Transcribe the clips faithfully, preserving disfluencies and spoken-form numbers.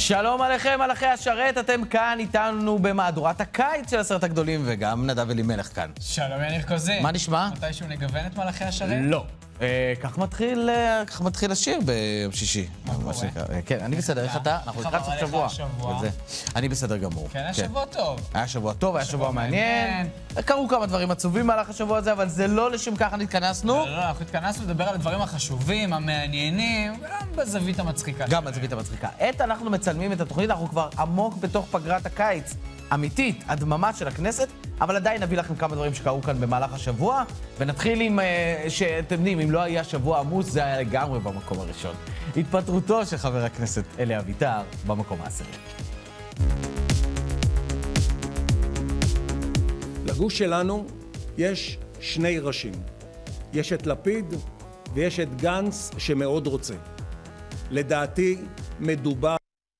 שלום עליכם, מלאכי השרת, אתם כאן איתנו במהדורת הקיץ של הסרט הגדולים, וגם נדב אלימלך כאן. שלום יניר קוזין. מה נשמע? מתישהו נגוון את מלאכי השרת? לא. כך מתחיל, כך מתחיל השיר ביום שישי. כן, אני בסדר, איך אתה? אנחנו לקראת סוף שבוע. אני בסדר גמור. כן, היה שבוע טוב. היה שבוע טוב, היה שבוע מעניין. קרו כמה דברים עצובים מהלך השבוע הזה, אבל זה לא לשם ככה נתכנסנו. לא, לא, אנחנו התכנסנו לדבר על הדברים החשובים, המעניינים, גם בזווית המצחיקה. גם בזווית המצחיקה. עת אנחנו מצלמים את התוכנית, אנחנו כבר עמוק בתוך פגרת הקיץ. אמיתית, הדממה של הכנסת, אבל עדיין נביא לכם כמה דברים שקרו כאן במהלך השבוע, ונתחיל עם, שאתם יודעים, אם לא היה שבוע עמוס, זה היה לגמרי במקום הראשון. התפטרותו של חבר הכנסת אלי אבידר במקום העשירי. לגוש שלנו יש שני ראשים. יש את לפיד ויש את גנץ שמאוד רוצה. לדעתי מדובר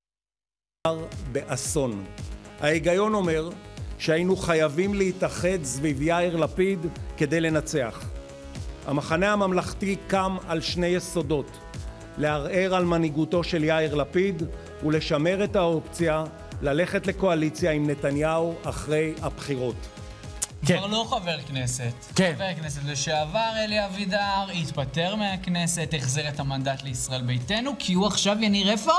באסון. ההיגיון אומר שהיינו חייבים להתאחד סביב יאיר לפיד כדי לנצח. המחנה הממלכתי קם על שני יסודות: לערער על מנהיגותו של יאיר לפיד ולשמר את האופציה ללכת לקואליציה עם נתניהו אחרי הבחירות. כן. כבר לא חבר כנסת. כן. חבר כנסת לשעבר אלי אבידר התפטר מהכנסת, החזיר את המנדט לישראל ביתנו, כי הוא עכשיו יניר איפה?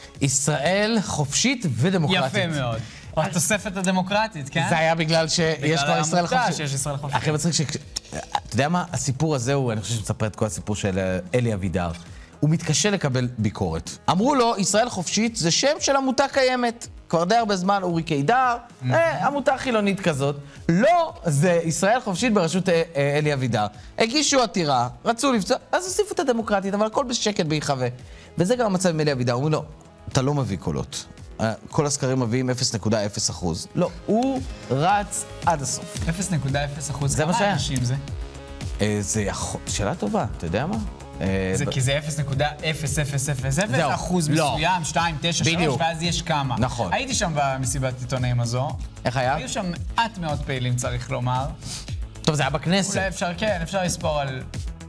ישראל חופשית ודמוקרטית. יפה מאוד. התוספת הדמוקרטית, כן? זה היה בגלל שיש כבר ישראל חופשית. בגלל שיש ישראל חופשית. הכי מצחיק ש... אתה יודע מה? הסיפור הזה הוא, אני חושב שמספר את כל הסיפור של אלי אבידר. הוא מתקשה לקבל ביקורת. אמרו לו, ישראל חופשית זה שם של עמותה קיימת. כבר די הרבה זמן, אורי קידר, אה, עמותה חילונית כזאת. לא, זה ישראל חופשית בראשות אה, אה, אלי אבידר. הגישו עתירה, רצו לפצוע, אז הוסיפו את הדמוקרטית, אבל הכל בשקט בהיחווה. וזה גם המצב עם אלי אבידר. אומרים לו, אתה לא מביא קולות. כל הסקרים מביאים אפס נקודה אפס אחוז. לא, הוא רץ עד הסוף. אפס נקודה אפס אחוז. זה מה שהיה. כמה אנשים זה? זה שאלה טובה, אתה יודע מה? זה כי זה אפס נקודה אפס אפס אפס אפס אחוז מסוים, שתיים, תשע, שלוש, ואז יש כמה. נכון. הייתי שם במסיבת עיתונאים הזו. איך היה? היו שם מעט מאוד פעילים, צריך לומר. טוב, זה היה בכנסת. אולי אפשר, כן, אפשר לספור על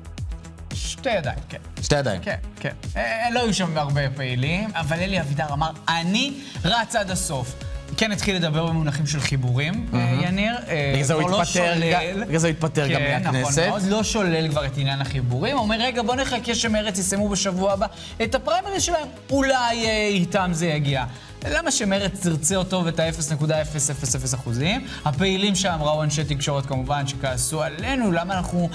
שתי ידיים, כן. שתי ידיים. כן, כן. לא היו שם הרבה פעילים, אבל אלי אבידר אמר, אני רץ עד הסוף. כן, התחיל לדבר במונחים של חיבורים, יניר. בגלל זה הוא התפטר גם מהכנסת. נכון, מאוד לא שולל כבר את עניין החיבורים. הוא אומר, רגע, בוא נחכה שמרץ יסיימו בשבוע הבא את הפריימריז שלהם. אולי איתם זה יגיע. למה שמרץ תרצה אותו ואת ה-אפס נקודה אפס אפס אפס אחוזים? הפעילים שם ראו אנשי תקשורת כמובן שכעסו עלינו, למה אנחנו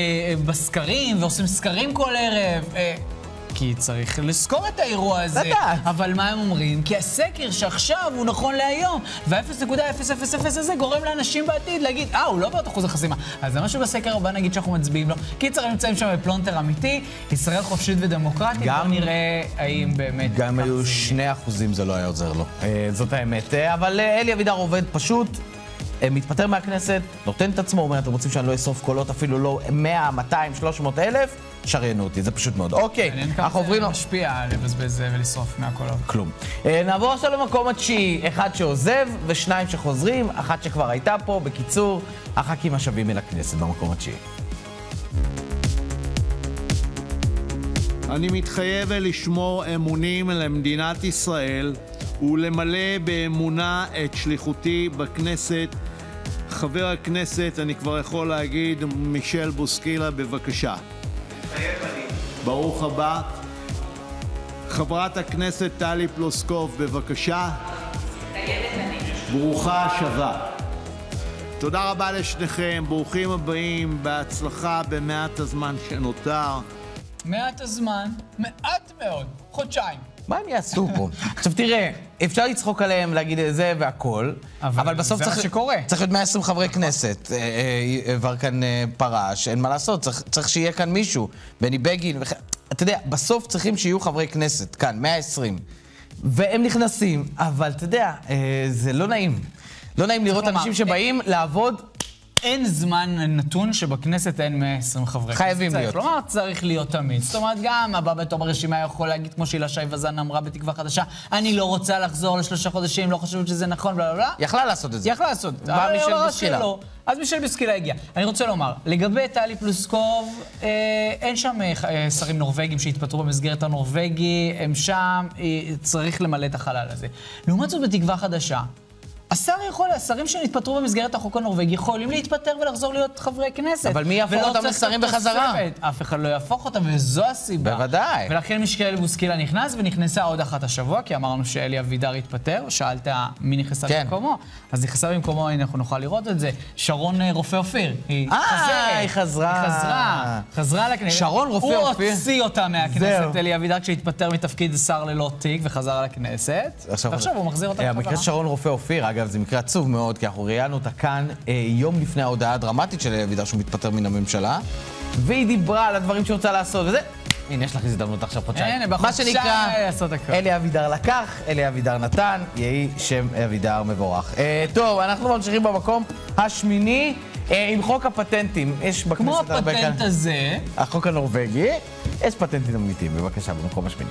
בסקרים ועושים סקרים כל ערב? כי צריך לזכור את האירוע הזה. אבל מה הם אומרים? כי הסקר שעכשיו הוא נכון להיום, וה-אפס נקודה אפס אפס אפס הזה גורם לאנשים בעתיד להגיד, אה, הוא לא בעוד אחוז החסימה. אז זה משהו בסקר הבא נגיד שאנחנו מצביעים לו. קיצר, הם נמצאים שם בפלונטר אמיתי, ישראל חופשית ודמוקרטית, בוא נראה האם באמת... גם היו שני אחוזים זה לא היה עוזר לו. זאת האמת. אבל אלי אבידר עובד פשוט, מתפטר מהכנסת, נותן את עצמו, אומר, אתם רוצים שאני לא אשרוף קולות, אפילו לא מאה, מאתיים, שלוש מאות אלף, שריינו אותי, זה פשוט מאוד. אוקיי, אנחנו עוברים לו... משפיע לבזבז ולשרוף מהקולות. כלום. נעבור עכשיו למקום התשיעי, אחד שעוזב ושניים שחוזרים, אחת שכבר הייתה פה, בקיצור, הח"כים השווים אל הכנסת במקום התשיעי. אני מתחייב לשמור אמונים למדינת ישראל ולמלא באמונה את שליחותי בכנסת. חבר הכנסת, אני כבר יכול להגיד, מישל בוסקילה, בבקשה. מתחייב אני. ברוך הבא. חברת הכנסת טלי פלוסקוב, בבקשה. מתחייבת אני. ברוכה השבה. תודה רבה לשניכם, ברוכים הבאים, בהצלחה במעט הזמן שנותר. מעט הזמן, מעט מאוד, חודשיים. מה הם יעשו פה? עכשיו תראה, אפשר לצחוק עליהם, להגיד את זה והכל, אבל בסוף צריך להיות מאה ועשרים חברי כנסת. עבר כאן פרש, אין מה לעשות, צריך שיהיה כאן מישהו, בני בגין, אתה יודע, בסוף צריכים שיהיו חברי כנסת, כאן, מאה ועשרים. והם נכנסים, אבל אתה יודע, זה לא נעים. לא נעים לראות אנשים שבאים לעבוד אין זמן נתון שבכנסת אין מאה ועשרים חברי כנסת. חייבים להיות. כלומר, צריך להיות תמיד. זאת אומרת, גם הבא בתום הרשימה יכול להגיד, כמו שהילה שי וזאן אמרה בתקווה חדשה, אני לא רוצה לחזור לשלושה חודשים, לא חושבת שזה נכון, בלה בלה. יכלה לעשות את זה. יכלה לעשות. בא מישל בוסקילה. אז מישל בוסקילה הגיע. אני רוצה לומר, לגבי טלי פלוסקוב, אה, אין שם אה, שרים נורווגים שהתפטרו במסגרת הנורווגי, הם שם, אה, צריך למלא את החלל הזה. לעומת זאת בתקווה חדשה, השר יכול, השרים שנתפטרו במסגרת החוק הנורווגי יכולים להתפטר ולחזור להיות חברי כנסת. אבל מי יהפוך אותם לשרים בחזרה? אף אחד לא יהפוך אותם, וזו הסיבה. בוודאי. ולכן מישל בוסקילה נכנס, ונכנסה עוד אחת השבוע, כי אמרנו שאלי אבידר התפטר, שאלת מי נכנסה כן. במקומו. אז נכנסה במקומו, הנה אנחנו נוכל לראות את זה. שרון רופא אופיר. היא אה, חזרה. היא חזרה. היא חזרה. חזרה לכנסת. שרון רופא אופיר. הוא הוציא אותה מהכנסת, אלי אבידר, כשהתפטר מתפקיד שר ללא תיק, וחזר לכנסת. ועכשיו הוא מחזיר אותה בחזרה. המקרה שרון רופא אופיר, אגב, זה מקרה עצוב מאוד, כי אנחנו ראיינו אותה כאן אה, יום לפני ההודעה הדרמטית של אלי אבידר שהוא מתפטר מן הממשלה, והיא דיברה על הדברים שהיא רוצה לעשות, וזה... הנה, יש לך הזדמנות עכשיו חודשיים. הנה, בחודשיים לעשות הכל. אלי אבידר לקח, אלי אבידר נתן, יהי שם אבידר מבורך. אה, טוב, אנחנו ממשיכים במקום השמיני אה, עם חוק הפטנטים. יש בכנסת כמו הרבה כאן... הפטנט הזה... החוק הנורווגי, יש פטנטים אמיתיים, בבקשה, במקום השמיני.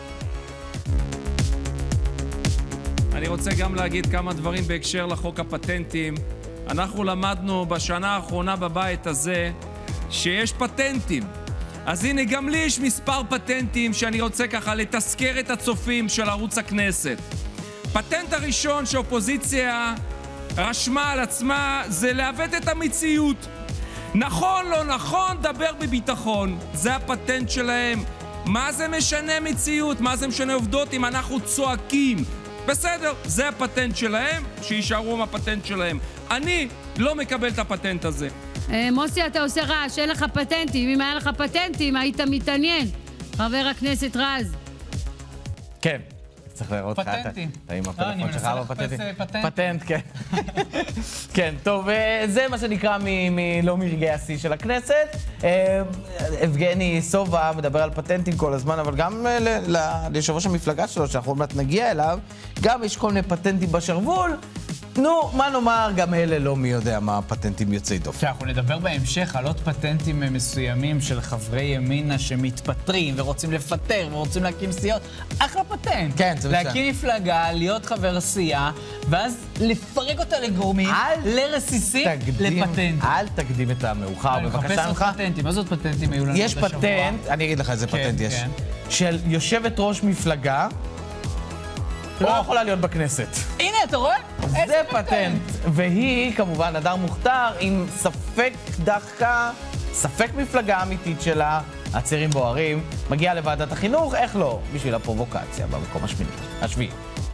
אני רוצה גם להגיד כמה דברים בהקשר לחוק הפטנטים. אנחנו למדנו בשנה האחרונה בבית הזה שיש פטנטים. אז הנה, גם לי יש מספר פטנטים שאני רוצה ככה לתזכר את הצופים של ערוץ הכנסת. פטנט הראשון שאופוזיציה רשמה על עצמה זה לעוות את המציאות. נכון, לא נכון, דבר בביטחון. זה הפטנט שלהם. מה זה משנה מציאות? מה זה משנה עובדות אם אנחנו צועקים? בסדר, זה הפטנט שלהם, שישארו עם הפטנט שלהם. אני לא מקבל את הפטנט הזה. מוסי, אתה עושה רעש, אין לך פטנטים. אם היה לך פטנטים, היית מתעניין. חבר הכנסת רז. כן. צריך לראות לך פטנטים. אתה עם אני הפלאפון שלך מנסה בפטנטים. לחפש פטנט. פטנט, כן. כן, טוב, זה מה שנקרא לא מרגעי השיא של הכנסת. אבגני סובה מדבר על פטנטים כל הזמן, אבל גם ליושב ראש המפלגה שלו, שאנחנו עוד מעט נגיע אליו, גם יש כל מיני פטנטים בשרוול. נו, מה נאמר, גם אלה לא מי יודע מה פטנטים יוצאי דופן. אנחנו נדבר בהמשך על עוד פטנטים מסוימים של חברי ימינה שמתפטרים ורוצים לפטר ורוצים להקים סיעות. אחלה פטנט. כן, זה בסדר. להקים מפלגה, להיות חבר סיעה, ואז לפרק אותה לגורמים, לרסיסים, לפטנט. אל תקדים את המאוחר, בבקשה ממך. מחפש פטנטים. מה זאת פטנטים היו לנו יש פטנט, אני אגיד לך איזה פטנט יש, של יושבת ראש מפלגה, לא יכולה להיות בכנסת. הנה, אתה רואה? זה פטנט. והיא, כמובן, הדר מוכתר, עם ספק דווקא, ספק מפלגה אמיתית שלה, הצעירים בוערים, מגיעה לוועדת החינוך, איך לא? בשביל הפרובוקציה, במקום השמיני. השביעי.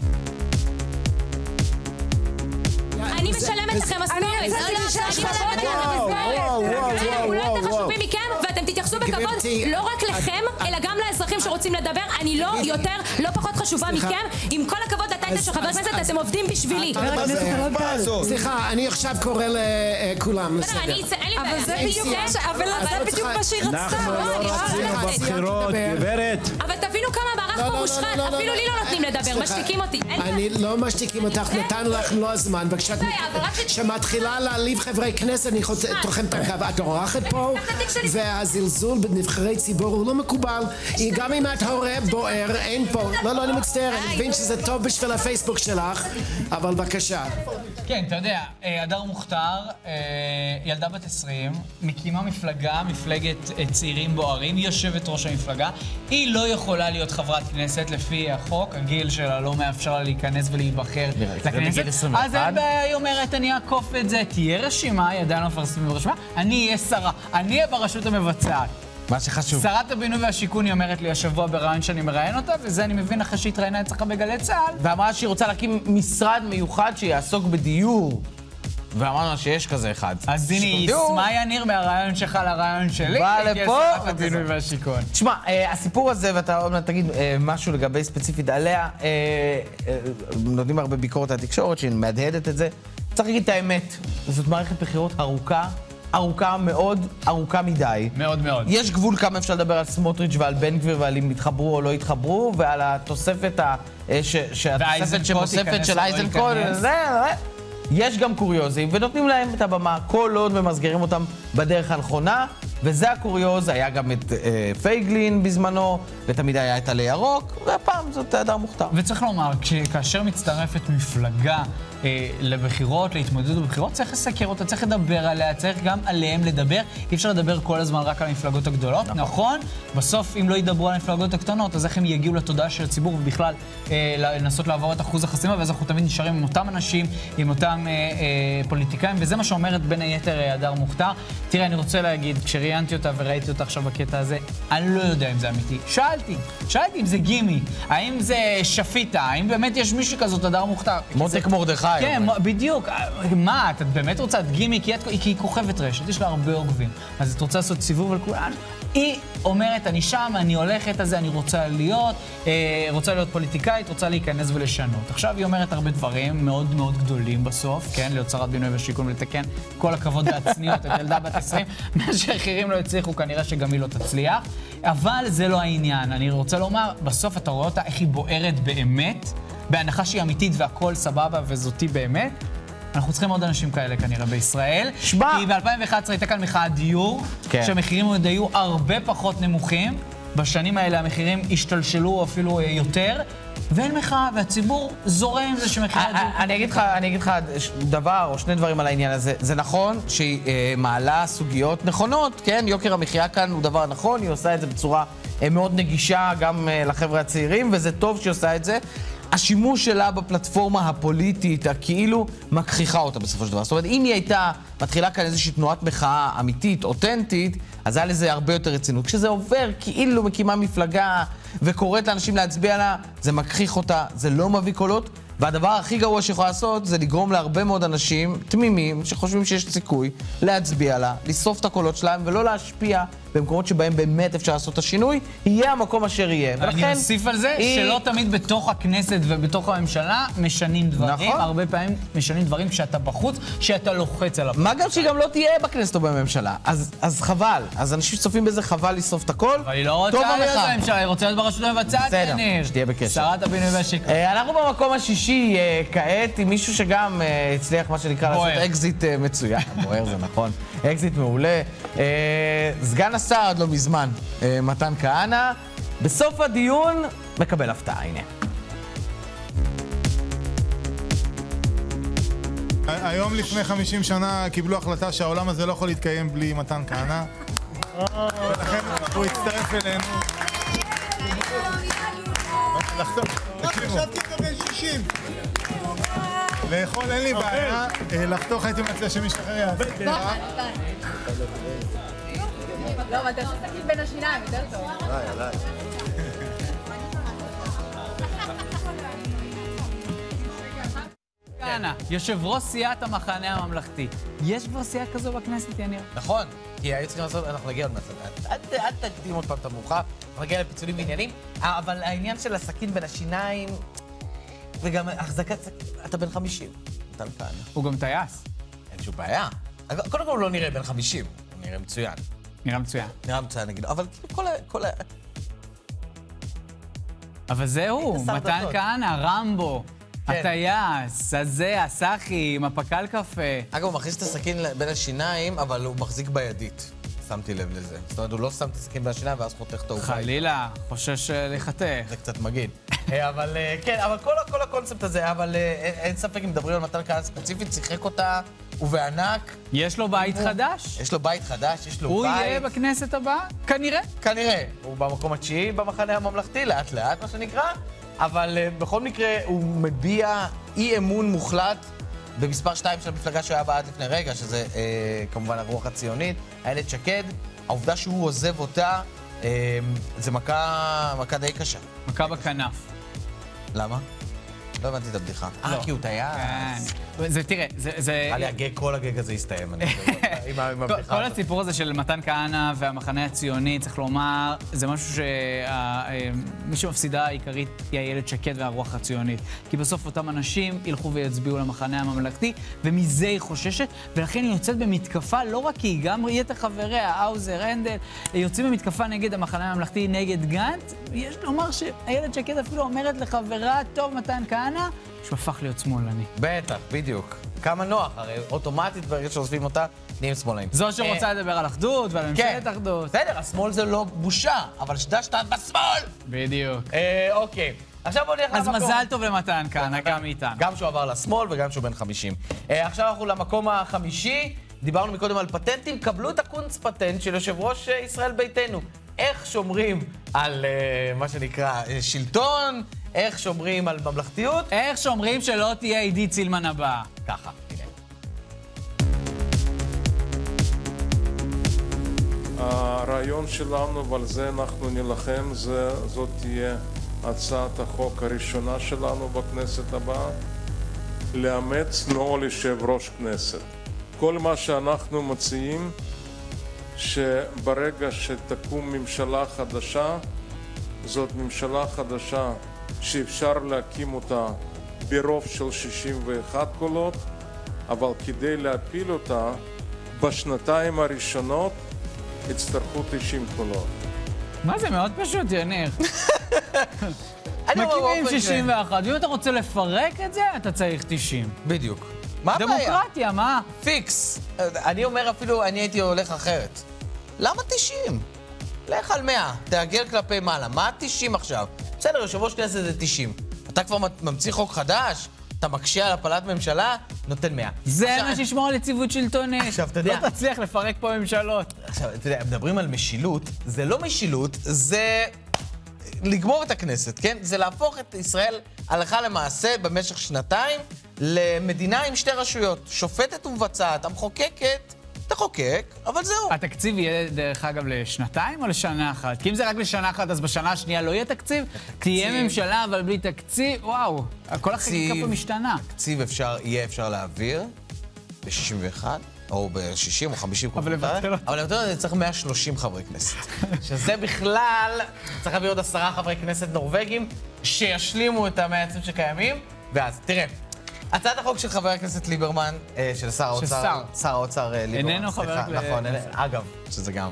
אני משלמת לכם משכורת. אני משלמת לכם משכורת. אולי יותר חשובים מכם, ואתם תתייחסו בכבוד לא רק לכם, אלא גם לאזרחים שרוצים לדבר. אני לא יותר, לא פחות חשובה מכם. עם כל הכבוד לטייטל של חבר הכנסת, אתם עובדים בשבילי. סליחה, אני עכשיו קורא לכולם. אבל זה בדיוק מה שהיא רצתה. אנחנו לא רצינו בבחירות, גברת. אבל תבינו כמה מערך פה מושחת, אפילו לי לא נותנים לדבר, משתיקים אותי. אני לא משתיקים אותך, נתנו לך לא הזמן, כשמתחילה להעליב חברי כנסת, אני תוכן את הקו. את עורכת פה, והזלזול בנבחרי ציבור הוא לא מקובל. גם אם את הורה בוער, אין פה. לא, לא, אני מצטער, אני מבין שזה טוב בשביל הפייסבוק שלך, אבל בבקשה. כן, אתה יודע, הדר מוכתר, ילדה בת עשרים, מקימה מפלגה, מפלגת צעירים בוערים, היא יושבת ראש המפלגה, היא לא יכולה להיות חברת כנסת לפי החוק, הגיל שלה לא מאפשר לה להיכנס ולהיבחר לכנסת, אז אין בעיה, היא אומרת, אני אעקוף את זה, תהיה רשימה, היא עדיין לא מפרסמת ברשימה, אני אהיה שרה, אני אהיה ברשות המבצעת. מה שחשוב. שרת הבינוי והשיכון היא אומרת לי השבוע ברעיון שאני מראיין אותה, וזה אני מבין אחרי שהתראיינה אצלך בגלי צה"ל. ואמרה שהיא רוצה להקים משרד מיוחד שיעסוק בדיור. ואמרנו שיש כזה אחד. אז הנה, היא יישמה יניר מהרעיון שלך לרעיון שלי. בא לפה. שרת הבינוי והשיכון. תשמע, הסיפור הזה, ואתה עוד מעט תגיד משהו לגבי ספציפית עליה, נותנים הרבה ביקורת על התקשורת שהיא מהדהדת את זה. צריך להגיד את האמת, זאת מערכת בחירות ארוכה. ארוכה מאוד, ארוכה מדי. מאוד מאוד. יש גבול כמה אפשר לדבר על סמוטריץ' ועל בן גביר ועל אם יתחברו או לא יתחברו, ועל התוספת, שהתוספת שמוספת של אייזנקוט, זה, יש גם קוריוזים, ונותנים להם את הבמה כל עוד ומסגרים אותם בדרך הנכונה, וזה הקוריוז, היה גם את אה, פייגלין בזמנו, ותמיד היה את עלי ירוק, והפעם זאת הדר מוכתר. וצריך לומר, כאשר מצטרפת מפלגה אה, לבחירות, להתמודדות בבחירות, צריך לסקר אותה, צריך לדבר עליה, צריך גם עליהם לדבר. אי אפשר לדבר כל הזמן רק על המפלגות הגדולות, נכון? נכון? בסוף, אם לא ידברו על המפלגות הקטנות, אז איך הם יגיעו לתודעה של הציבור, ובכלל אה, לנסות לעבור את אחוז החסימה, ואז אנחנו תמיד נשארים עם אותם אנשים, עם אותם אה, אה, פוליטיקאים, וזה מה שאומרת בין היתר הדר מוכתר. תראה, אני רוצה להגיד, כשראיינתי אותה וראיתי אותה עכשיו בקטע הזה, אני לא יודע אם זה אמיתי. שאלתי, שאלתי אם זה גימי, האם זה שפיטה, האם באמת יש מישהו כזאת הדר מוכתר. מותק מרדכי. כן, בדיוק. מה, את באמת רוצה את גימי? כי היא כוכבת רשת, יש לה הרבה עוקבים. אז את רוצה לעשות סיבוב על כולן? היא אומרת, אני שם, אני הולכת על זה, אני רוצה להיות, אה, רוצה להיות פוליטיקאית, רוצה להיכנס ולשנות. עכשיו היא אומרת הרבה דברים מאוד מאוד גדולים בסוף, כן? להיות שרת בינוי ושיכון ולתקן כל הכבוד והצניעות, את ילדה בת עשרים, מה שאחרים לא הצליחו, כנראה שגם היא לא תצליח. אבל זה לא העניין. אני רוצה לומר, בסוף אתה רואה אותה איך היא בוערת באמת, בהנחה שהיא אמיתית והכל סבבה וזאתי באמת. אנחנו צריכים עוד אנשים כאלה כנראה בישראל. שמה. כי ב-אלפיים ואחת עשרה הייתה כאן מחאה דיור, כן. שהמחירים עוד היו הרבה פחות נמוכים. בשנים האלה המחירים השתלשלו אפילו יותר, ואין מחאה, והציבור זורם עם זה שמחירי הדיור... אני אגיד לך, אני אגיד לך דבר או שני דברים על העניין הזה. זה נכון שהיא מעלה סוגיות נכונות, כן? יוקר המחיה כאן הוא דבר נכון, היא עושה את זה בצורה מאוד נגישה גם לחבר'ה הצעירים, וזה טוב שהיא עושה את זה. השימוש שלה בפלטפורמה הפוליטית, הכאילו מכחיכה אותה בסופו של דבר. זאת אומרת, אם היא הייתה מתחילה כאן איזושהי תנועת מחאה אמיתית, אותנטית, אז היה לזה הרבה יותר רצינות. כשזה עובר כאילו מקימה מפלגה וקוראת לאנשים להצביע לה, זה מכחיך אותה, זה לא מביא קולות. והדבר הכי גרוע שיכול לעשות זה לגרום להרבה מאוד אנשים תמימים שחושבים שיש סיכוי להצביע לה, לסוף את הקולות שלהם ולא להשפיע במקומות שבהם באמת אפשר לעשות את השינוי, יהיה המקום אשר יהיה. אני אוסיף על זה היא... שלא תמיד בתוך הכנסת ובתוך הממשלה משנים דברים. נכון. הרבה פעמים משנים דברים כשאתה בחוץ, שאתה לוחץ עליו. מה גם שהיא גם לא תהיה בכנסת או בממשלה. אז, אז חבל. אז אנשים שצופים בזה חבל לסוף את הכל. אבל היא לא רוצה להיות בממשלה, היא רוצה להיות ברשות המבצעת. בסדר, שתהיה בקשר. שרת הבינוי והשיכון. אנחנו במקום השישי כעת עם מישהו שגם הצליח מה שנקרא לעשות אקזיט מצוין. בוער זה נכון. אקזיט מעולה. סגן השר עד לא מזמן, מתן כהנא, בסוף הדיון מקבל הפתעה, הנה. היום לפני חמישים שנה קיבלו החלטה שהעולם הזה לא יכול להתקיים בלי מתן כהנא, ולכן הוא הצטרף אלינו. חשבתי לקבל שישים. לאכול אין לי בעיה, לחתוך הייתי מציע שמשתחרר יעשה. לא, אבל אתה שתקים בין השיניים, יותר טוב. עליי, עליי. כהנא, יושב ראש סיעת המחנה הממלכתי. יש כבר סיעה כזו בכנסת, יניר? נכון, כי היו צריכים לעשות, אנחנו נגיע עוד מעט. אל תקדים עוד פעם את המאוחר, אנחנו נגיע לפיצולים ועניינים, אבל העניין של הסכין בין השיניים, וגם החזקת סכין, אתה בן חמישים, מתן כהנא. הוא גם טייס. אין שום בעיה. קודם כל הוא לא נראה בן חמישים, הוא נראה מצוין. נראה מצוין. נראה מצוין, נגיד, אבל כל ה... כל ה... אבל זהו, מתן כהנא, רמבו, הטייס, הזה, הסחי, עם הפקל קפה. אגב, הוא מכניס את הסכין בין השיניים, אבל הוא מחזיק בידית. שמתי לב לזה. זאת אומרת, הוא לא שם את הסכין בין השיניים, ואז חותך את העוגה. חלילה, חושש לחתך. זה קצת מגעיל. אבל כן, אבל כל הקונספט הזה, אבל אין ספק אם מדברים על מתן כהנא ספציפית, שיחק אותה, ובענק. יש לו בית חדש? יש לו בית חדש, יש לו בית. הוא יהיה בכנסת הבאה? כנראה. כנראה. הוא במקום התשיעי במחנה הממלכתי, לאט לאט, מה שנקרא. אבל בכל מקרה, הוא מביע אי אמון מוחלט במספר שתיים של המפלגה שהיה בה עד לפני רגע, שזה אה, כמובן הרוח הציונית, איילת שקד. העובדה שהוא עוזב אותה, אה, זה מכה, מכה די קשה. מכה בכנף. למה? לא הבנתי את הבדיחה. אה, כי הוא טייס. זה, תראה, זה... זה... על הגג, כל הגג הזה יסתיים, אני חושב, עם הבדיחה. כל הסיפור הזה של מתן כהנא והמחנה הציוני, צריך לומר, זה משהו שמי שמפסידה העיקרית היא איילת שקד והרוח הציונית. כי בסוף אותם אנשים ילכו ויצביעו למחנה הממלכתי, ומזה היא חוששת, ולכן היא יוצאת במתקפה, לא רק היא, גם יתר חבריה, האוזר, הנדל, יוצאים במתקפה נגד המחנה הממלכתי, נגד גנץ. יש לומר שאיילת שקד אפילו אומרת לחברה, טוב, מתן כהנא, כהנא, שהוא הפך להיות שמאלני. בטח, בדיוק. כמה נוח, הרי אוטומטית ברגע שעוזבים אותה, נהיים שמאלנים. זו שרוצה לדבר על אחדות ועל ממשלת אחדות. בסדר, השמאל זה לא בושה, אבל שתדע שאתה בשמאל! בדיוק. אוקיי. עכשיו בוא נלך למקום. אז מזל טוב למתן כהנא, גם מאיתנו. גם שהוא עבר לשמאל וגם שהוא בן חמישים. עכשיו אנחנו למקום החמישי. דיברנו מקודם על פטנטים. קבלו את הקונץ פטנט של יושב ראש ישראל ביתנו. איך שומרים על מה שנקרא שלטון, איך שומרים על ממלכתיות. איך שומרים שלא תהיה עידית סילמן הבאה. ככה, הנה. הרעיון שלנו, ועל זה אנחנו נלחם, זה, זאת תהיה הצעת החוק הראשונה שלנו בכנסת הבאה, לאמץ נוהל יושב ראש כנסת. כל מה שאנחנו מציעים, שברגע שתקום ממשלה חדשה, זאת ממשלה חדשה שאפשר להקים אותה ברוב של שישים ואחד קולות, אבל כדי להפיל אותה, בשנתיים הראשונות יצטרכו תשעים קולות. מה זה? מאוד פשוט, יניר. מקימים שישים ואחת, ואם אתה רוצה לפרק את זה, אתה צריך תשעים. בדיוק. מה הבעיה? דמוקרטיה, מה? פיקס. אני אומר אפילו, אני הייתי הולך אחרת. למה תשעים? לך על מאה, תעגל כלפי מעלה. מה תשעים עכשיו? בסדר, יושב ראש כנסת זה תשעים. אתה כבר ממציא חוק חדש, אתה מקשה על הפלת ממשלה, נותן מאה. זה מה שישמור על יציבות שלטונית. עכשיו, אתה יודע... לא תצליח לפרק פה ממשלות. עכשיו, אתה יודע, מדברים על משילות, זה לא משילות, זה לגמור את הכנסת, כן? זה להפוך את ישראל הלכה למעשה במשך שנתיים למדינה עם שתי רשויות, שופטת ומבצעת, המחוקקת, תחוקק, אבל זהו. התקציב יהיה דרך אגב לשנתיים או לשנה אחת? כי אם זה רק לשנה אחת, אז בשנה השנייה לא יהיה תקציב? תהיה ממשלה, אבל בלי תקציב, וואו, כל החקיקה פה משתנה. תקציב אפשר, יהיה אפשר להעביר ב-שישים ואחת, או ב-שישים או חמישים. אבל לבטל אותו. אבל לבטל אותו צריך מאה ושלושים חברי כנסת. שזה בכלל, צריך להביא עוד עשרה חברי כנסת נורווגים, שישלימו את המאה ועשרים שקיימים, ואז, תראה. הצעת החוק של חבר הכנסת ליברמן, של שר האוצר, שר האוצר ליברמן. איננו חבר הכנסת. נכון, אגב, שזה גם.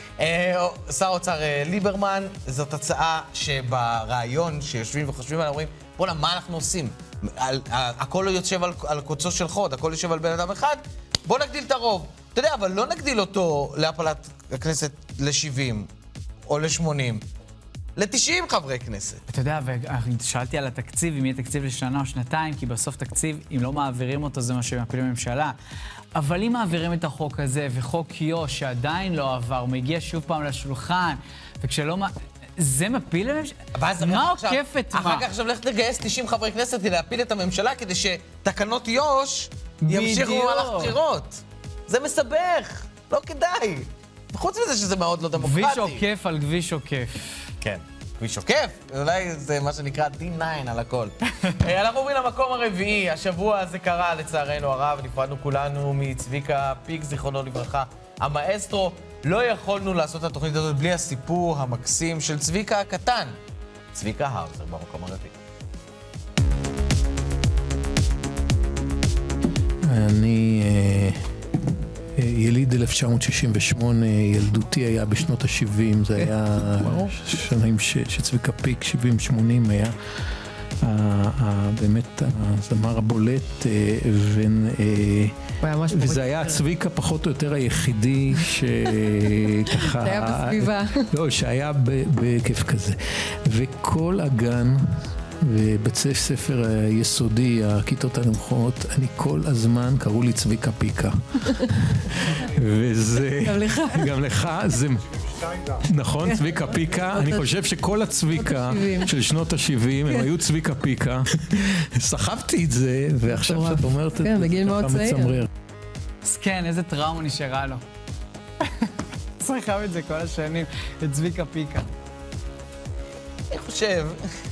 שר האוצר ליברמן, זאת הצעה שברעיון שיושבים וחושבים עליה, אומרים, בוא'נה, מה אנחנו עושים? הכל יושב על קוצו של חוד, הכל יושב על בן אדם אחד, בוא נגדיל את הרוב. אתה יודע, אבל לא נגדיל אותו להפלת הכנסת ל-שבעים או ל-שמונים. ל-תשעים חברי כנסת. אתה יודע, ושאלתי על התקציב, אם יהיה תקציב לשנה או שנתיים, כי בסוף תקציב, אם לא מעבירים אותו, זה מה שמפיל בממשלה. אבל אם מעבירים את החוק הזה, וחוק יו"ש שעדיין לא עבר, מגיע שוב פעם לשולחן, וכשלא... זה מפיל לממשלה? מה עוקף את מה? אחר כך עכשיו לך לגייס תשעים חברי כנסת כדי להפיל את הממשלה, כדי שתקנות יו"ש ימשיכו במהלך בחירות. זה מסבך, לא כדאי. חוץ מזה שזה מאוד לא דמוקרטי. כביש עוקף על כביש עוקף. כן, כביש עוקף, אולי זה מה שנקרא די ניין על הכל. אנחנו עוברים למקום הרביעי, השבוע הזה קרה לצערנו הרב, נפרדנו כולנו מצביקה פיק, זיכרונו לברכה, המאסטרו. לא יכולנו לעשות את התוכנית הזאת בלי הסיפור המקסים של צביקה הקטן. צביקה האוזר במקום הרביעי. אני יליד אלף תשע מאות שישים ושמונה, ילדותי היה בשנות ה-שבעים, זה היה שנים שצביקה פיק, שבעים שמונים היה באמת הזמר הבולט, וזה היה צביקה פחות או יותר היחידי שככה... שהיה בסביבה. לא, שהיה בכיף כזה. וכל הגן ובית ספר היסודי, הכיתות הנמוכות, אני כל הזמן קראו לי צביקה פיקה. וזה... גם לך. גם לך, זה... נכון, צביקה פיקה. אני חושב שכל הצביקה של שנות ה-שבעים, הם היו צביקה פיקה. סחבתי את זה, ועכשיו שאת אומרת את זה, כן, בגיל מאוד צעיר. אז כן, איזה טראומה נשארה לו. סחב את זה כל השנים, את צביקה פיקה. אני חושב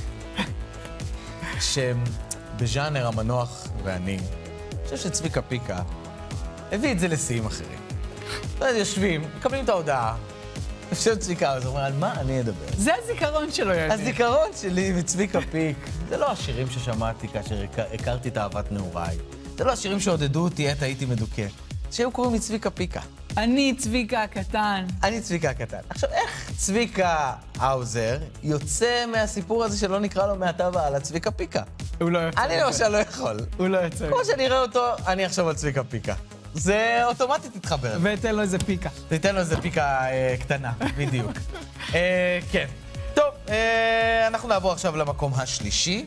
שבז'אנר המנוח ואני, אני חושב שצביקה פיקה הביא את זה לשיאים אחרים. לא יודע, יושבים, מקבלים את ההודעה, יושב צביקה, אז הוא אומר, על מה אני אדבר? זה הזיכרון שלו, ידי. הזיכרון שלי מצביקה פיק, זה לא השירים ששמעתי כאשר הכרתי את אהבת נעוריי. זה לא השירים שעודדו אותי, עת הייתי מדוכא. שהם קוראים מצביקה פיקה. אני צביקה הקטן. אני צביקה הקטן. עכשיו, איך צביקה האוזר יוצא מהסיפור הזה שלא נקרא לו מעתה והלאה צביקה פיקה? הוא לא יוצא. אני למשל לא יכול. הוא לא יוצא. כמו שאני אראה אותו, אני אחשוב על צביקה פיקה. זה אוטומטית תתחבר. ותן לו איזה פיקה. תתן לו איזה פיקה אה, קטנה, בדיוק. אה, כן. טוב, אה, אנחנו נעבור עכשיו למקום השלישי.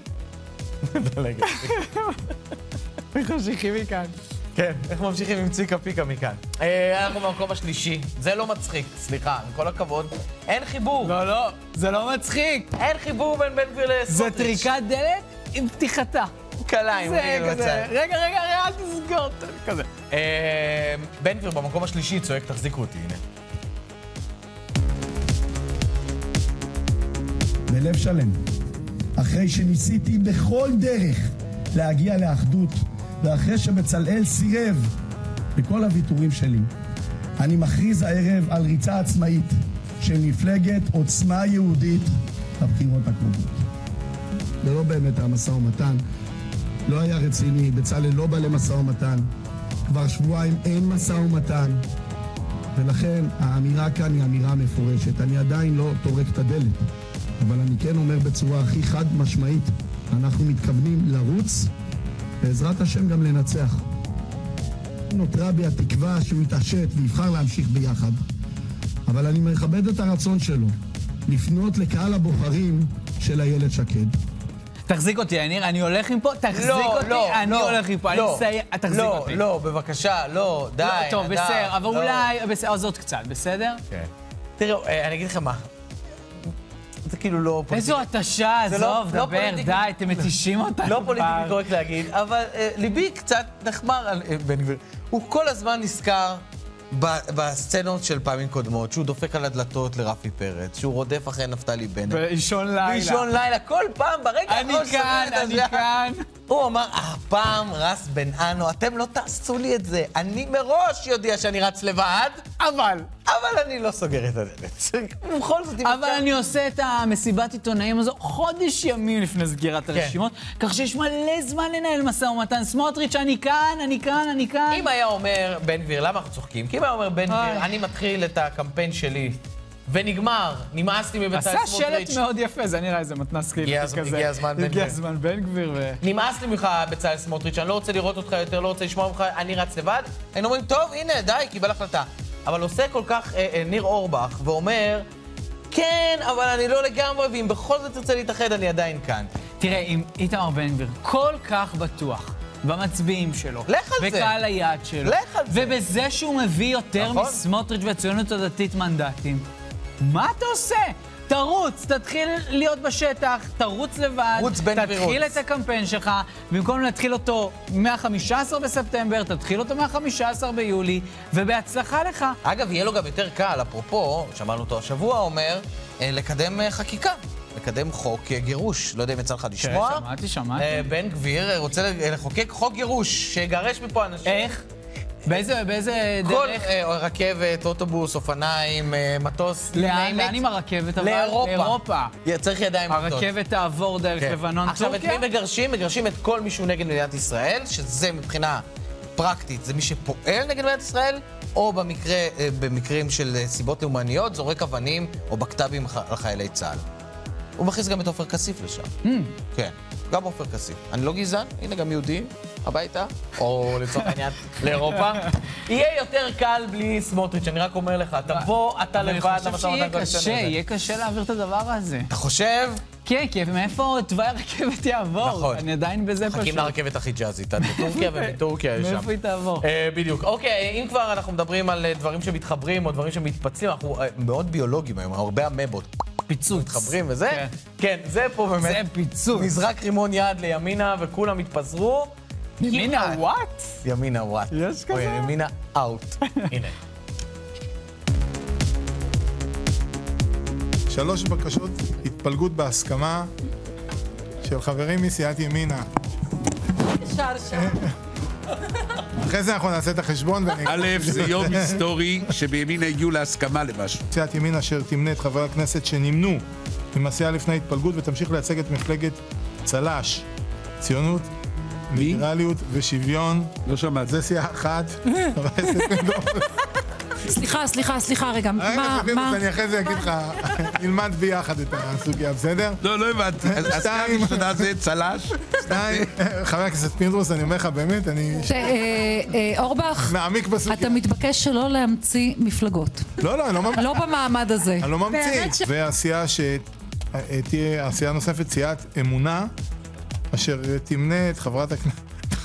איך ממשיכים מכאן? כן, איך ממשיכים עם צביקה פיקה מכאן. אה, אנחנו במקום השלישי. זה לא מצחיק, סליחה, עם כל הכבוד. אין חיבור. לא, לא, זה לא מצחיק. אין חיבור בין בן גביר לסמוטריץ'. זה טריקת דלת עם פתיחתה. קלה, עם רגל בצד. רגע, רגע, רגע, אל תסגור, כזה. בן גביר במקום השלישי צועק, תחזיקו אותי, הנה. בלב שלם, אחרי שניסיתי בכל דרך להגיע לאחדות, ואחרי שבצלאל סירב בכל הוויתורים שלי, אני מכריז הערב על ריצה עצמאית של מפלגת עוצמה יהודית בבחירות הקרובות. זה לא באמת המשא ומתן, לא היה רציני, בצלאל לא בא למשא ומתן, כבר שבועיים אין משא ומתן, ולכן האמירה כאן היא אמירה מפורשת. אני עדיין לא טורק את הדלת, אבל אני כן אומר בצורה הכי חד משמעית, אנחנו מתכוונים לרוץ, בעזרת השם גם לנצח. נותרה בי התקווה שהוא יתעשת ויבחר להמשיך ביחד, אבל אני מכבד את הרצון שלו לפנות לקהל הבוחרים של איילת שקד. תחזיק אותי, יניר, אני הולך עם פה, תחזיק אותי, אני הולך עם פה, אני אסיים, תחזיק אותי. לא, לא, בבקשה, לא, די. טוב, בסדר, אבל אולי, אז עוד קצת, בסדר? כן. תראו, אני אגיד לכם מה. זה כאילו לא פוליטיקלי... איזו התשה, עזוב, דבר, די, אתם מתישים אותנו. לא פוליטיקלי קורקט להגיד, אבל ליבי קצת נחמר על בן גביר. הוא כל הזמן נזכר בסצנות של פעמים קודמות, שהוא דופק על הדלתות לרפי פרץ, שהוא רודף אחרי נפתלי בנט. באישון לילה. באישון לילה, כל פעם, ברגע אני כאן, אני כאן. הוא אמר, הפעם רס בן אנו, אתם לא תעשו לי את זה. אני מראש יודע שאני רץ לבד, אבל... אבל אני לא סוגר את הדלת. בכל זאת... אבל אני עושה את המסיבת עיתונאים הזו חודש ימים לפני סגירת הרשימות, כך שיש מלא זמן לנהל משא ומתן. סמוטריץ', אני כאן, אני כאן, אני כאן. אם היה אומר בן גביר, למה אנחנו צוחקים? כי אם היה אומר בן גביר, אני מתחיל את הקמפיין שלי, ונגמר, נמאס לי מבצע סמוטריץ'. עשה שלט מאוד יפה, זה נראה איזה מתנס כאילו כזה. הגיע הזמן בן גביר. הגיע הזמן בן גביר ו... נמאס לי ממך בצלאל סמוטריץ', אני לא רוצה לראות אותך יותר, לא רוצה לשמוע ממך, אני רץ לבד. היינו אומרים, טוב, הנה, די, קיבל החלטה. אבל עושה כל כך אה, אה, ניר אורבך, ואומר, כן, אבל אני לא לגמרי, ואם בכל זאת תרצה להתאחד, אני עדיין כאן. תראה, אם איתמר בן גביר כל כך בטוח במצביעים שלו, לך על זה. בקהל היעד שלו, לך על זה. ובזה שהוא מביא יותר נכון. מסמוטריץ' והציונות הדתית מנדטים, מה אתה עושה? תרוץ, תתחיל להיות בשטח, תרוץ לבד, רוץ בן גביר תתחיל רוץ. את הקמפיין שלך, במקום להתחיל אותו מה-חמישה עשר בספטמבר, תתחיל אותו מה-חמישה עשר ביולי, ובהצלחה לך. אגב, יהיה לו גם יותר קל, אפרופו, שמענו אותו השבוע, אומר, אה, לקדם אה, חקיקה. לקדם חוק גירוש. לא יודע אם יצא לך לשמוע. כן, שמעתי, שמעתי. אה, בן גביר רוצה לחוקק חוק גירוש, שיגרש מפה אנשים. איך? באיזה, באיזה כל דרך? אה, רכבת, אוטובוס, אופניים, אה, מטוס. לאן, לאן עם הרכבת? אבל? לאירופה. לאירופה. צריך ידיים עובדות. הרכבת תעבור דרך כן. לבנון, עכשיו, טורקיה? את מי מגרשים? מגרשים את כל מישהו נגד מדינת ישראל, שזה מבחינה פרקטית, זה מי שפועל נגד מדינת ישראל, או במקרה, אה, במקרים של אה, סיבות לאומניות, זורק אבנים או בקטבים לחיילי צה"ל. הוא מכניס גם את עופר כסיף לשם. Mm. כן, גם עופר כסיף. אני לא גזען, הנה גם יהודי, הביתה, או לצורך העניין לאירופה. יהיה יותר קל בלי סמוטריץ', אני רק אומר לך, תבוא אתה לבד למשא ומתן. אני חושב שיהיה קשה, יהיה קשה להעביר את הדבר הזה. אתה חושב? כן, כי מאיפה תוואי הרכבת יעבור? נכון. אני עדיין בזה פשוט. חכים לרכבת הכי ג'אזית, עד בטורקיה ובטורקיה יש שם. מאיפה היא תעבור? בדיוק. אוקיי, אם כבר אנחנו מדברים על דברים שמתחברים או דברים שמתפצלים, אנחנו מאוד ביולוגיים היום, הרבה אמבות. פיצוץ. מתחברים וזה? כן. כן, זה פה באמת. זה פיצוץ. נזרק רימון יד לימינה וכולם התפזרו. ימינה וואט? ימינה וואט. יש כזה? או ימינה אאוט. הנה. שלוש בקשות התפלגות בהסכמה של חברים מסיעת ימינה. ישר שם. אחרי זה אנחנו נעשה את החשבון. א', זה יום היסטורי שבימינה הגיעו להסכמה למשהו. סיעת ימינה אשר תמנה את חברי הכנסת שנמנו עם הסיעה לפני התפלגות ותמשיך לייצג את מפלגת צל"ש, ציונות, ליברליות ושוויון. לא שמעת. זה סיעה אחת. סליחה, סליחה, סליחה, רגע, מה, רגע, מה? אני אחרי זה אגיד לך, נלמד ביחד את הסוגיה, בסדר? לא, לא הבנתי. אז כאן משתנה זה צלש. שתיים, חבר הכנסת פינדרוס, אני אומר לך באמת, אני... אורבך, נעמיק בסוגיה. אתה מתבקש שלא להמציא מפלגות. לא, לא, אני לא ממציא. לא במעמד הזה. אני לא ממציא. והסיעה שתהיה, הסיעה נוספת, סיעת אמונה, אשר תמנה את חברת הכנסת...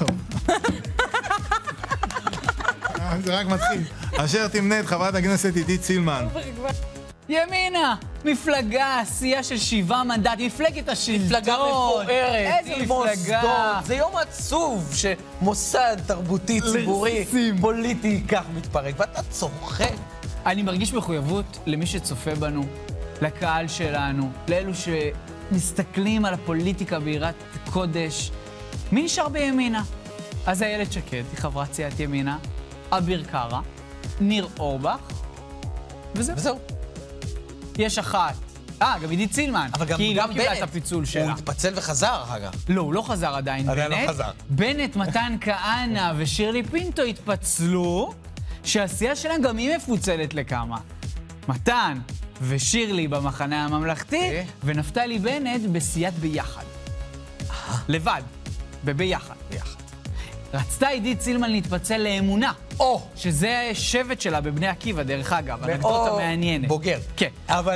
זה רק מתחיל. אשר תמנה את חברת הכנסת עידית סילמן. ימינה, מפלגה, סיעה של שבעה מנדטים, מפלגת השלטון. מפלגה מפוארת, איזה מפלגה. זה יום עצוב שמוסד תרבותי, ציבורי, פוליטי כך מתפרק, ואתה צוחק. אני מרגיש מחויבות למי שצופה בנו, לקהל שלנו, לאלו שמסתכלים על הפוליטיקה ביראת קודש. מי נשאר בימינה? אז איילת שקד, היא חברת סיעת ימינה, אביר קארה, ניר אורבך, וזהו. וזהו. יש אחת. אה, גם עידית סילמן. אבל גם, כי היא גם לא קיבלה בנט. את הפיצול שלה. הוא התפצל וחזר אחר כך. לא, הוא לא חזר עדיין. עדיין בנט. לא חזר. בנט, מתן כהנא ושירלי פינטו התפצלו, שהסיעה שלהם גם היא מפוצלת לכמה. מתן ושירלי במחנה הממלכתי, ונפתלי בנט בסיעת ביחד. לבד. בביחד. ביחד. רצתה עידית סילמן להתפצל לאמונה. או. שזה שבט שלה בבני עקיבא, דרך אגב. אנקדוטה מעניינת. בוגר. כן. אבל...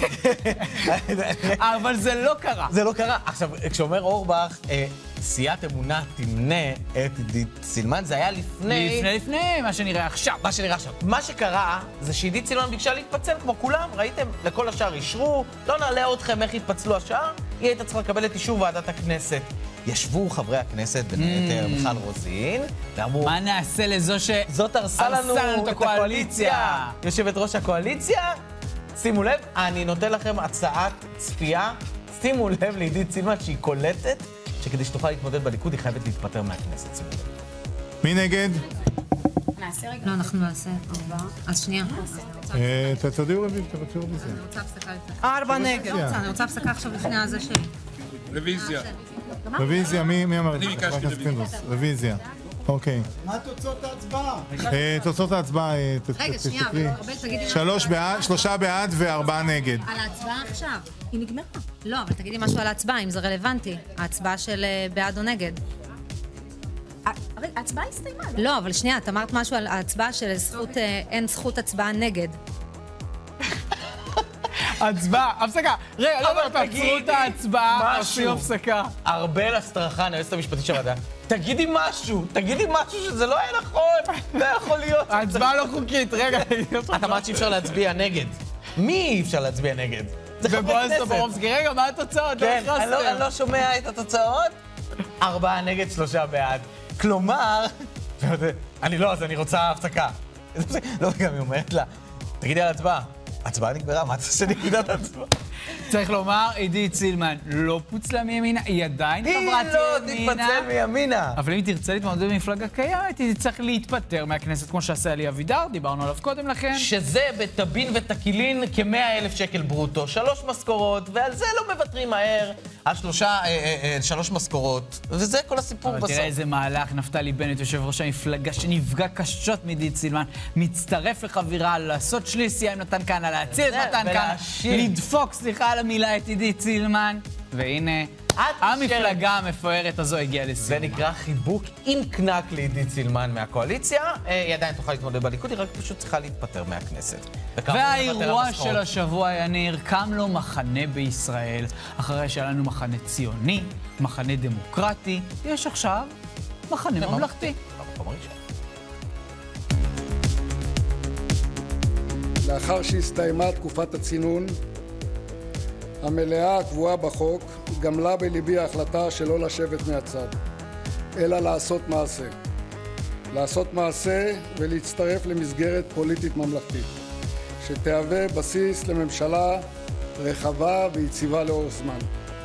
אבל זה לא קרה. זה לא קרה. עכשיו, כשאומר אורבך, סיעת אמונה תמנה את עידית סילמן, זה היה לפני... לפני, לפני, מה שנראה עכשיו. מה שנראה עכשיו. מה שקרה זה שעידית סילמן ביקשה להתפצל כמו כולם, ראיתם? לכל השאר אישרו, לא נעלה אתכם איך התפצלו השאר, היא הייתה צריכה לקבל את אישור ועדת הכנסת. ישבו חברי הכנסת, בין היתר מיכל רוזין, ואמרו... מה נעשה לזו ש... זאת הרסה לנו את הקואליציה. יושבת ראש הקואליציה, שימו לב, אני נותן לכם הצעת צפייה, שימו לב לעידית סילמן שהיא קולטת, שכדי שתוכל להתמודד בליכוד היא חייבת להתפטר מהכנסת, שימו לב. מי נגד? נעשה רגע. לא, אנחנו נעשה ארבעה. אז שנייה. תודיעו רביב, תבקשו רביזיה. אני רוצה הפסקה לפני. ארבע נגד. אני רוצה הפסקה עכשיו לפני הזה שלי. רוויזיה. רוויזיה, מי אמר את זה? חבר הכנסת פינדרוס. רוויזיה. אוקיי. מה תוצאות ההצבעה? תוצאות ההצבעה, רגע, שנייה, אבל ארבל, תגידי... שלוש בעד, שלושה בעד וארבעה נגד. על ההצבעה עכשיו. היא נגמרה. לא, אבל תגידי משהו על ההצבעה, אם זה רלוונטי. ההצבעה של בעד או נגד. ההצבעה הסתיימה. לא, אבל שנייה, את אמרת משהו על ההצבעה של אין זכות הצבעה נגד. הצבעה, הפסקה. רגע, לא, לא, תעצרו את ההצבעה, עשו הפסקה. ארבל אסטרחן, היועצת המשפטית של הוועדה. תגידי משהו, תגידי משהו שזה לא היה נכון, לא יכול להיות. ההצבעה לא חוקית, רגע. את אמרת שאי אפשר להצביע נגד. מי אי אפשר להצביע נגד? זה חברי ובועז כנסת. טופורובסקי, רגע, מה התוצאות? כן, אני לא- אני לא שומע את התוצאות. ארבעה נגד, שלושה בעד. כלומר, אני לא, אז אני רוצה הפסקה. לא, גם היא אומרת לה, תגידי על ההצבעה. הצבעה נגמרה, מה אתה עושה נקודת הצבעה? צריך לומר, עידית סילמן לא פוצלה מימינה, היא עדיין חברת ימינה. היא לא תתפצל מימינה. אבל אם היא תרצה להתמודד במפלגה קיימת, היא תצטרך להתפטר מהכנסת, כמו שעשה אלי אבידר, דיברנו עליו קודם לכן. שזה בטבין ותקילין כ-מאה אלף שקל ברוטו, שלוש משכורות, ועל זה לא מוותרים מהר, על שלושה, אה, אה, אה, שלוש משכורות, וזה כל הסיפור אבל בסוף. תראה איזה מהלך, נפתלי בנט, יושב ראש המפלגה, שנפגע קשות מעידית סילמן, מצטרף לחבירה, לעשות שליסייה עם נתן כהנא, להציל את מתן כהנא, לדפוק, סליחה על המילה, את עידית סילמן, והנה, המפלגה המפוארת הזו הגיעה לסיום. זה נקרא חיבוק עם קנק לעידית סילמן מהקואליציה, היא עדיין תוכל להתמודד בליכוד, היא רק פשוט צריכה להתפטר מהכנסת. והאירוע של השבוע, יניר, קם לו מחנה בישראל, אחרי שהיה לנו מחנה ציוני, מחנה דמוקרטי, יש עכשיו מחנה ממלכתי. לאחר שהסתיימה תקופת הצינון המלאה הקבועה בחוק, גמלה בליבי ההחלטה שלא לשבת מהצד, אלא לעשות מעשה. לעשות מעשה ולהצטרף למסגרת פוליטית ממלכתית, שתהווה בסיס לממשלה רחבה ויציבה לאורך זמן.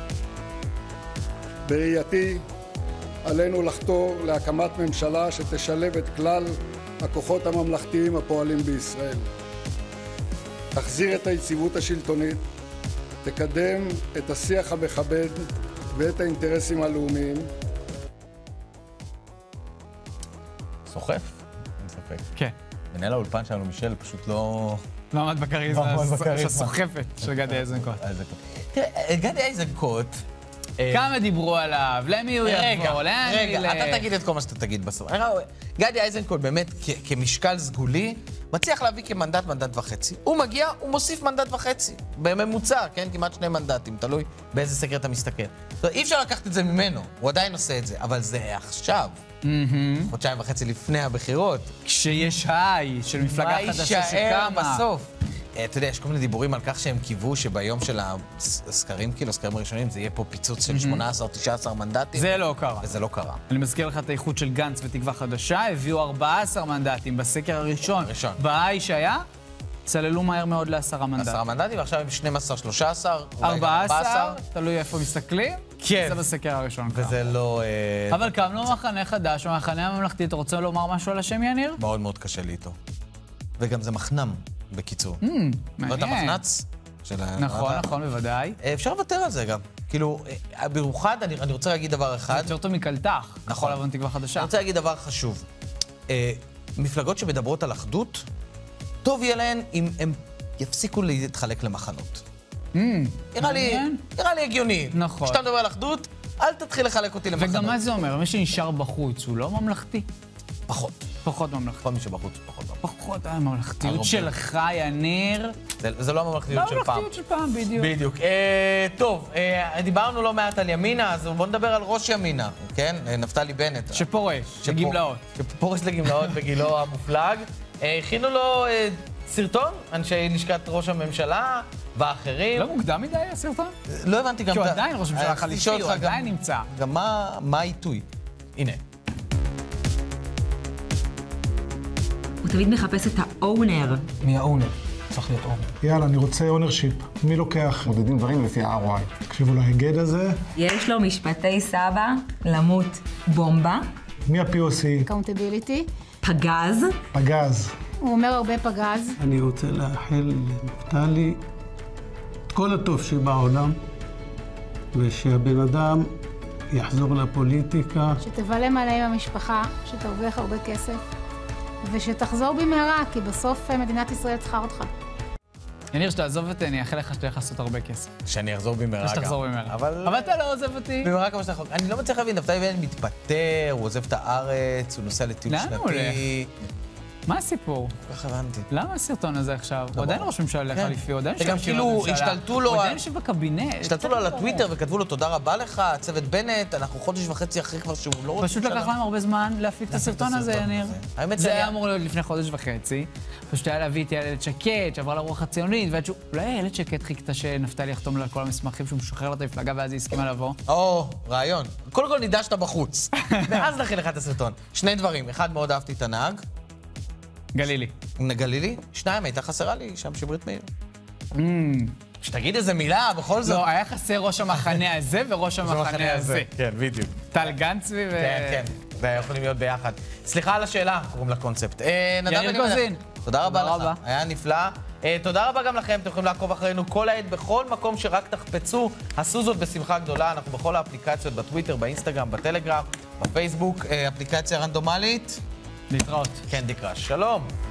בראייתי, עלינו לחתור להקמת ממשלה שתשלב את כלל הכוחות הממלכתיים הפועלים בישראל. תחזיר את היציבות השלטונית, תקדם את השיח המכבד ואת האינטרסים הלאומיים. סוחף? אין ספק. כן. בן מנהל האולפן שלנו, מישל, פשוט לא... לא עמד בקריזמה הסוחפת של גדי איזנקוט. תראה, גדי איזנקוט... כמה דיברו עליו? למי הוא יעבור? רגע, רגע, אתה תגיד את כל מה שאתה תגיד בסוף. גדי איזנקוט באמת כמשקל סגולי, מצליח להביא כמנדט, מנדט וחצי. הוא מגיע, הוא מוסיף מנדט וחצי. בממוצע, כן? כמעט שני מנדטים, תלוי באיזה סקר אתה מסתכל. אי אפשר לקחת את זה ממנו, הוא עדיין עושה את זה, אבל זה עכשיו. חודשיים וחצי לפני הבחירות. כשיש היי של מפלגה חדשה שקמה. מה יישאר בסוף? אתה יודע, יש כל מיני דיבורים על כך שהם קיוו שביום של הסקרים, כאילו, הסקרים הראשונים, זה יהיה פה פיצוץ של שמונה עשרה תשע עשרה מנדטים. זה לא קרה. וזה לא קרה. אני מזכיר לך את האיחוד של גנץ ותקווה חדשה, הביאו ארבעה עשר מנדטים בסקר הראשון. הראשון. בהאי שהיה, צללו מהר מאוד לעשרה מנדטים. עשרה מנדטים, ועכשיו הם שנים עשר שלושה עשר, ארבעה עשר, תלוי איפה מסתכלים. כן. זה בסקר הראשון. וזה לא... אבל קם לו מחנה חדש, המחנה הממלכתי, אתה רוצה לומר משהו על השם יניר? מאוד מאוד קשה לי איתו. וגם זה מחנם. בקיצור. מעניין. לא את המחנץ? נכון, נכון, בוודאי. אפשר לוותר על זה גם. כאילו, ברוחד, אני רוצה להגיד דבר אחד. יותר טוב מקלטח. נכון. לבוא תקווה חדשה. אני רוצה להגיד דבר חשוב. מפלגות שמדברות על אחדות, טוב יהיה להן אם הם יפסיקו להתחלק למחנות. נראה לי הגיוני. נכון. כשאתה מדבר על אחדות, אל תתחיל לחלק אותי למחנות. וגם מה זה אומר? מי שנשאר בחוץ, הוא לא ממלכתי? פחות. פחות ממלכתי. כל מי שבחוץ, פחות ממלכתי. פחות הממלכתיות שלך, יניר. זה לא הממלכתיות של פעם. הממלכתיות של פעם, בדיוק. בדיוק. טוב, דיברנו לא מעט על ימינה, אז בואו נדבר על ראש ימינה, כן? נפתלי בנט. שפורש, לגמלאות. שפורש לגמלאות בגילו המופלג. הכינו לו סרטון, אנשי לשכת ראש הממשלה ואחרים. לא מוקדם מדי הסרטון? לא הבנתי גם... כי הוא עדיין ראש הממשלה חליפי, הוא עדיין נמצא. גם מה העיתוי? הנה. הוא תמיד מחפש את האונר. מי האונר? צריך להיות אונר. יאללה, אני רוצה אונרשיפ. מי לוקח? מודדים דברים לפי ה-אר או איי. תקשיבו להיגד הזה. יש לו משפטי סבא, למות בומבה. מי ה-פי או סי? אקאונטביליטי. פגז. פגז. הוא אומר הרבה פגז. אני רוצה לאחל לנפתלי את כל הטוב שבעולם, ושהבן אדם יחזור לפוליטיקה. שתבלה מלא עם המשפחה, שתרוויח הרבה כסף. ושתחזור במהרה, כי בסוף מדינת ישראל צריכה אותך. יניר, שתעזוב אותי, אני אאחל לך שתלך לעשות הרבה כסף. שאני אחזור במהרה גם. שתחזור במהרה. אבל אתה לא עוזב אותי. במהרה כמה שאתה יכול. אני לא מצליח להבין, נפתלי בנט מתפטר, הוא עוזב את הארץ, הוא נוסע לטיול שנתי. לאן הוא הולך? מה הסיפור? כך הבנתי. למה הסרטון הזה עכשיו? הוא עדיין ראש ממשלה חליפי, הוא עדיין וגם כאילו השתלטו לו... הוא עדיין יושב בקבינט. השתלטו לו על הטוויטר וכתבו לו תודה רבה לך, צוות בנט, אנחנו חודש וחצי אחרי כבר שהוא לא רוצה... פשוט לקח להם הרבה זמן להפיק את הסרטון הזה, יניר. זה היה אמור להיות לפני חודש וחצי. פשוט היה להביא את איילת שקד, שעברה לרוח הציונית, ועד שהוא... אולי איילת שקד חיכתה שנפתלי יחתום לה על כל המסמכים שהוא משחרר לה את המפלגה ואז היא הסכימה לבוא. או, רעיון. קודם כל נדע שאתה בחוץ. ואז נכין לך את הסרטון. שני דברים. אחד, מאוד אהבתי את הנהג. גלילי. גלילי? שניים, הייתה חסרה לי שם שמרית מאיר. שתגיד איזה מילה, בכל זאת. לא, היה חסר ראש המחנה הזה וראש המחנה הזה. כן, בדיוק. טל גנצבי ו... כן, כן. ויכולים להיות ביחד. סליחה על השאלה, קוראים לקונספט. יניר קוזין. תודה רבה לך. היה נפלא. תודה רבה גם לכם, אתם יכולים לעקוב אחרינו כל העת, בכל מקום שרק תחפצו. עשו זאת בשמחה גדולה, אנחנו בכל האפליקציות, בטוויטר, באינסטגרם, בטלגרם, בפייסבוק, אפליקציה רנדומלית. להתראות. כן, דקרש. שלום.